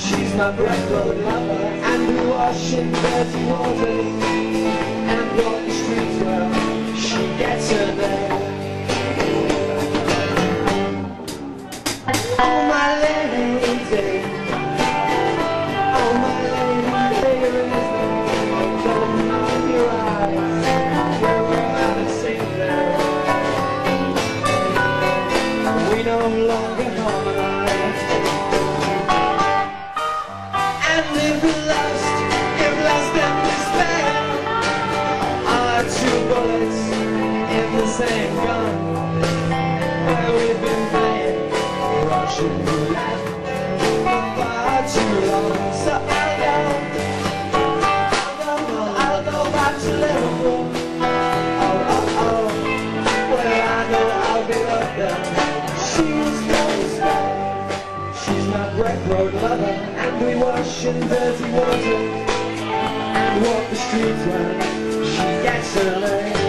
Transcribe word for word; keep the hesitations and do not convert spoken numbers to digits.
She's my Breck Road Lover, and we wash in dirty waters and walk the streets well. She gets her there. Oh my lady, oh my lady, there is no sun on your eyes. You're out of sync there. We no longer harmonize. And if lust, if lust and despair are two bullets in the same gun, where we've been playing Russian roulette for far too long. So I'll go, I'll go, I'll go back to Liverpool. Oh, oh, oh, where I know I'll be loved there. She's gonna stay. She's my Breck Road Lover, and we wash in dirty water and walk the streets when she gets her legs.